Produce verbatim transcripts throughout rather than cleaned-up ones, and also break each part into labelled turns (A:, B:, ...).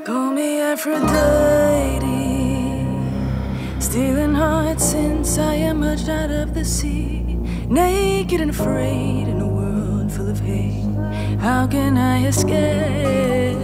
A: Call me Aphrodite, stealing hearts since I emerged out of the sea. Naked and afraid in a world full of hate, how can I escape?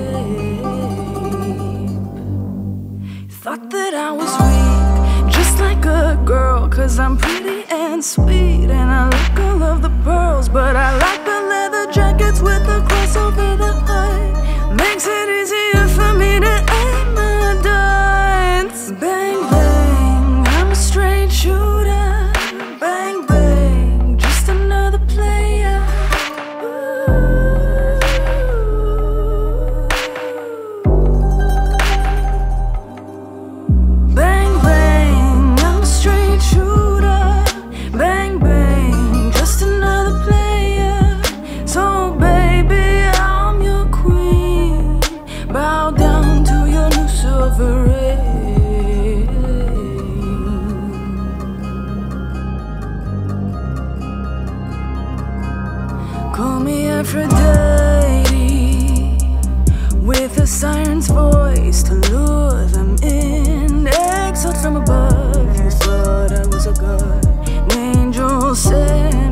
A: Thought that I was weak, just like a girl, 'cause I'm pretty and sweet, and I like all of the pearls, but I like the leather jackets with the cross over the heart. Makes it easier for me to aim my darts. Bang, bang, I'm a straight shooter. Bang, bang, just another player. Bang, bang, I'm a straight shooter. Bang, bang, just another player. So baby, I'm your queen. Bow down to your new sovereign. Call me Aphrodite, with a siren's voice to lure them in. Exiled from above, you thought I was a god, an angel sent.